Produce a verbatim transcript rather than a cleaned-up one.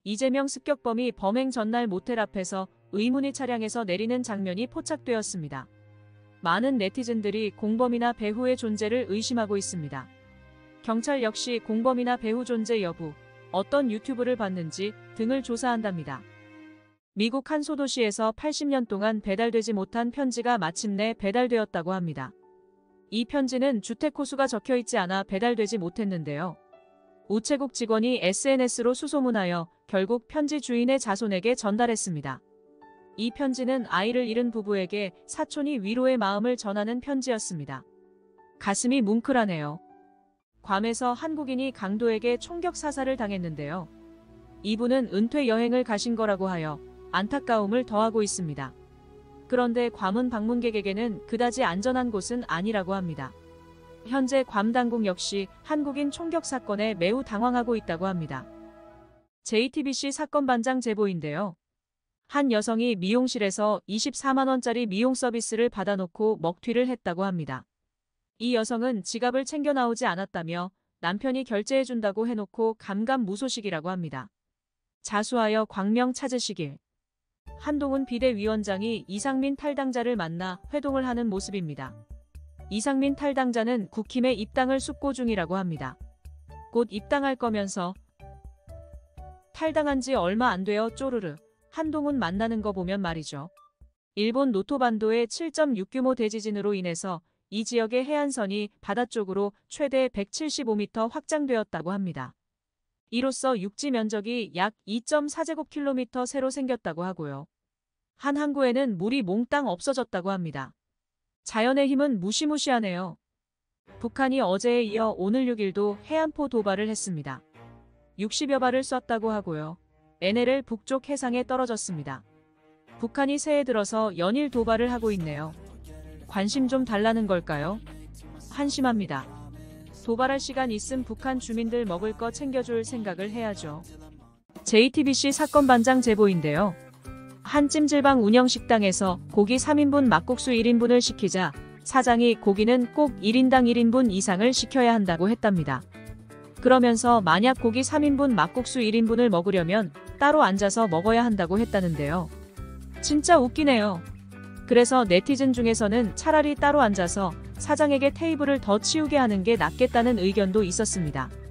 이재명 습격범이 범행 전날 모텔 앞에서 의문의 차량에서 내리는 장면이 포착되었습니다. 많은 네티즌들이 공범이나 배후의 존재를 의심하고 있습니다. 경찰 역시 공범이나 배후 존재 여부, 어떤 유튜브를 봤는지 등을 조사한답니다. 미국 한 소도시에서 팔십 년 동안 배달되지 못한 편지가 마침내 배달되었다고 합니다. 이 편지는 주택 호수가 적혀있지 않아 배달되지 못했는데요. 우체국 직원이 에스엔에스로 수소문하여 결국 편지 주인의 자손에게 전달했습니다. 이 편지는 아이를 잃은 부부에게 사촌이 위로의 마음을 전하는 편지였습니다. 가슴이 뭉클하네요. 괌에서 한국인이 강도에게 총격 사살을 당했는데요. 이분은 은퇴 여행을 가신 거라고 하여 안타까움을 더하고 있습니다. 그런데 괌은 방문객에게는 그다지 안전한 곳은 아니라고 합니다. 현재 괌 당국 역시 한국인 총격 사건에 매우 당황하고 있다고 합니다. 제이티비씨 사건 반장 제보인데요. 한 여성이 미용실에서 이십사만 원짜리 미용 서비스를 받아놓고 먹튀를 했다고 합니다. 이 여성은 지갑을 챙겨 나오지 않았다며 남편이 결제해준다고 해놓고 감감무소식이라고 합니다. 자수하여 광명 찾으시길. 한동훈 비대위원장이 이상민 탈당자를 만나 회동을 하는 모습입니다. 이상민 탈당자는 국힘에 입당을 숙고 중이라고 합니다. 곧 입당할 거면서 탈당한 지 얼마 안 되어 쪼르르 한동훈 만나는 거 보면 말이죠. 일본 노토반도의 칠 점 육 규모 대지진으로 인해서 이 지역의 해안선이 바다 쪽으로 최대 백칠십오 미터 확장되었다고 합니다. 이로써 육지 면적이 약 이 점 사 제곱킬로미터 새로 생겼다고 하고요. 한 항구에는 물이 몽땅 없어졌다고 합니다. 자연의 힘은 무시무시하네요. 북한이 어제에 이어 오늘 육 일도 해안포 도발을 했습니다. 육십여 발을 쐈다고 하고요. 엔엘엘 북쪽 해상에 떨어졌습니다. 북한이 새해 들어서 연일 도발을 하고 있네요. 관심 좀 달라는 걸까요? 한심합니다. 도발할 시간 있음 북한 주민들 먹을 거 챙겨줄 생각을 해야죠. 제이티비씨 사건 반장 제보인데요. 한 찜질방 운영식당에서 고기 삼 인분 막국수 일 인분을 시키자 사장이 고기는 꼭 일 인당 일 인분 이상을 시켜야 한다고 했답니다. 그러면서 만약 고기 삼 인분 막국수 일 인분을 먹으려면 따로 앉아서 먹어야 한다고 했다는데요. 진짜 웃기네요. 그래서 네티즌 중에서는 차라리 따로 앉아서 사장에게 테이블을 더 치우게 하는 게 낫겠다는 의견도 있었습니다.